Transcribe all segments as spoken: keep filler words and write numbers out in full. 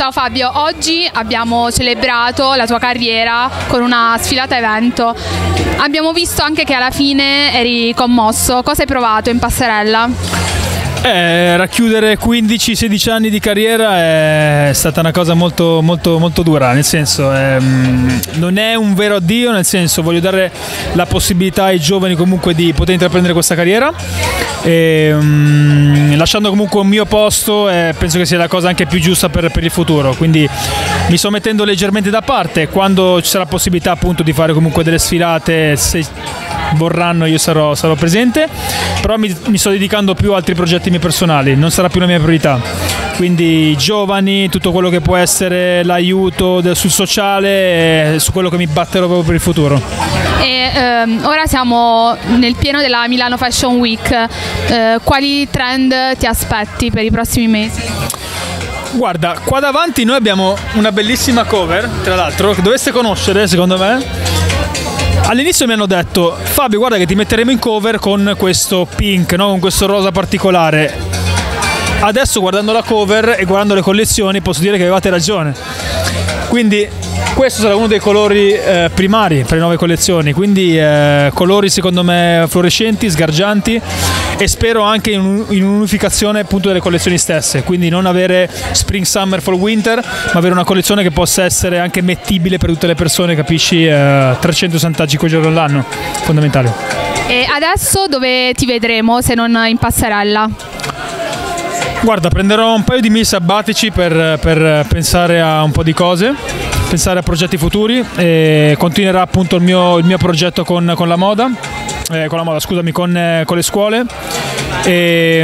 Ciao Fabio, oggi abbiamo celebrato la tua carriera con una sfilata evento. Abbiamo visto anche che alla fine eri commosso. Cosa hai provato in passerella? Eh, racchiudere quindici sedici anni di carriera è stata una cosa molto, molto, molto dura, nel senso ehm, non è un vero addio, nel senso voglio dare la possibilità ai giovani comunque di poter intraprendere questa carriera e, um, lasciando comunque un mio posto, eh, penso che sia la cosa anche più giusta per, per il futuro, quindi mi sto mettendo leggermente da parte. Quando ci sarà possibilità appunto di fare comunque delle sfilate, se vorranno io sarò, sarò presente, però mi, mi sto dedicando più a altri progetti miei personali, non sarà più la mia priorità, quindi giovani, tutto quello che può essere l'aiuto del, sul sociale, su quello che mi batterò proprio per il futuro. E ehm, ora siamo nel pieno della Milano Fashion Week, eh, quali trend ti aspetti per i prossimi mesi? Guarda, qua davanti noi abbiamo una bellissima cover, tra l'altro, che dovreste conoscere secondo me. All'inizio mi hanno detto: Fabio, guarda che ti metteremo in cover con questo pink, no? Con questo rosa particolare. Adesso guardando la cover e guardando le collezioni posso dire che avevate ragione. Quindi questo sarà uno dei colori eh, primari per le nuove collezioni, quindi eh, colori secondo me fluorescenti, sgargianti, e spero anche in, un, in un'unificazione appunto delle collezioni stesse, quindi non avere spring, summer, fall, winter, ma avere una collezione che possa essere anche mettibile per tutte le persone, capisci, eh, trecentosessantacinque giorni all'anno, fondamentale. E adesso dove ti vedremo se non in passerella? Guarda, prenderò un paio di mesi sabbatici per, per pensare a un po' di cose, pensare a progetti futuri, e continuerà appunto il mio, il mio progetto con, con la moda, eh, con la moda, scusami, con, eh, con le scuole, e,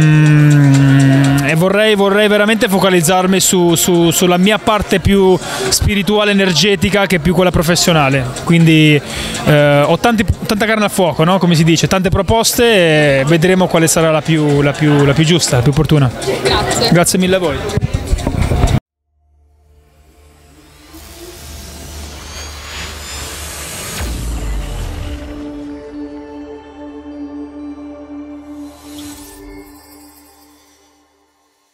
mm, e vorrei, vorrei veramente focalizzarmi su, su, sulla mia parte più spirituale, energetica, che più quella professionale, quindi eh, ho tanti, tanta carne al fuoco, no? Come si dice, tante proposte, e vedremo quale sarà la più, la più, la più giusta, la più opportuna. Grazie. Grazie mille a voi.